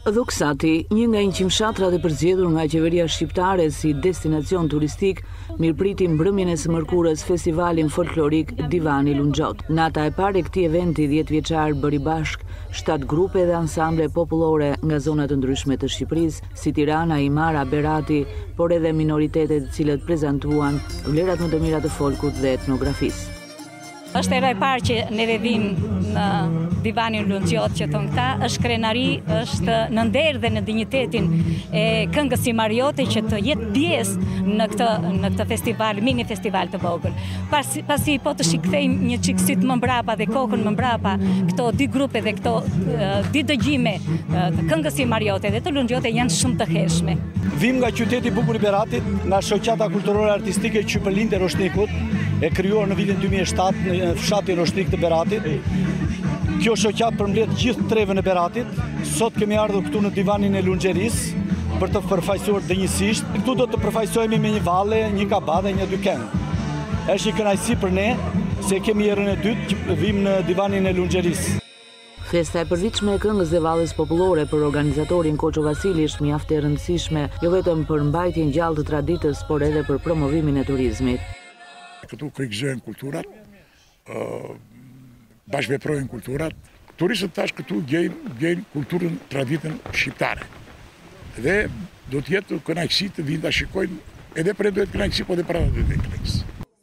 Dhuksati, një nga 100 fshatrat e përzgjedhur nga qeveria shqiptare si destinacion turistik, mirëpriti mbrëmjen e së mërkurës festivalin folklorik Divani Lunxhot. Nata e parë e këtij eventi 10 vjeçar bëri bashk 7 grupe dhe ansamble popullore nga zona të ndryshme të Shqipërisë, si Tirana, Imara, Berati, por edhe minoritetet të cilët prezantuan vlerat më të mira të folkut dhe etnografisë. Është era e parë që neve vim në Divanin Lunxhot, që thon këta, është krenari, është në nder dhe në dinjitetin e këngës Simariote që të jetë pjesë në këtë festival, mini festival të vogël. Pasi po të shikthejmë një çiksit më mbrapa dhe kokën më mbrapa, këto dy grupe dhe këto dy dëgjime të këngës Simariote dhe të Lunxhotit janë shumë të hershme. Vim nga qyteti i bukur i Beratit, nga shoqata kulturore artistike Qypëlindë e Roshnikut, e krijuar në vitin 2007 në fshatin Roshnik të Beratit. Kjo shoqat përmbledh gjithë trevën e Beratit. Sot kemi ardhur këtu në Divanin e Lunxherisë për të përfaqësuar dënjësisht. Këtu do të përfaqësohemi me një valle, një kaba dhe një dyken. Është një kënaqësi për ne se kemi herën e dytë që vim në Divanin e Lunxherisë. Festa e përditshme e këngës dhe valles popullore për organizatorin Koço Vasili është mjaft e rëndësishme, jo vetëm për mbajtjen gjallë të traditës, por edhe për promovimin e turizmit. Këtu frikëzohen kulturat, bashkëveprojnë kulturat. Turistët tash këtu gjejnë kulturën, traditën shqiptare. Dhe do të jetë kënaqësi të vinë ta shikojnë, edhe për do të kënaqësi, po edhe para do të jetë kënaqësi.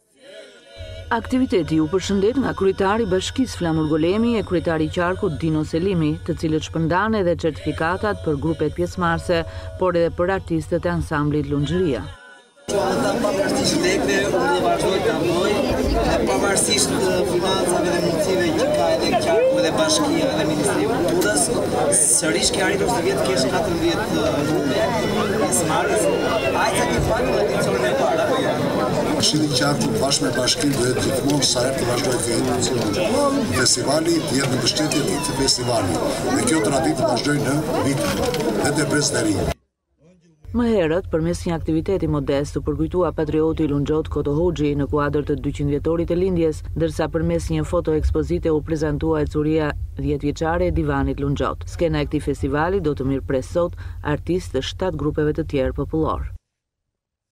Aktiviteti u përshëndet nga kryetari i Bashkisë Flamur Golemi e kryetari i qarkut Dino Selimi, të cilët shpërndan edhe certifikatat për grupet pjesëmarrëse, por edhe për artistët e ansamblit Lunxhëria. Pavarësisht lekëve, unë do vazhdoj të amoj, dhe pavarësisht financave dhe mundësive që ka edhe qarku dhe bashkia dhe Ministri i Kulturës, sërish ke arritur së vjetë kesh 14 grupe pjesëmarrës. Ajca këtë fakt në edicionin e parë, apo jo? Bashkimi i qarkut bashkë me bashkinë do jetë gjithmonë sa herë të vazhdojë të jetë. Festivali të jetë në mbështetje të këtij festivali. Dhe kjo traditë vazhdoi në vitin dhe të presderi. Më herët, përmes një aktiviteti modest, u përkujtua patrioti i Lunxhot Koto Hoxhi në kuadër të 200 vjetorit të lindjes, ndërsa përmes një fotoekspozite u prezantua ecuria 10 vjeçare e Divanit Lunxhot. Skena e këtij festivali do të mirëpres sot artistë të 7 grupeve të tjerë popullor.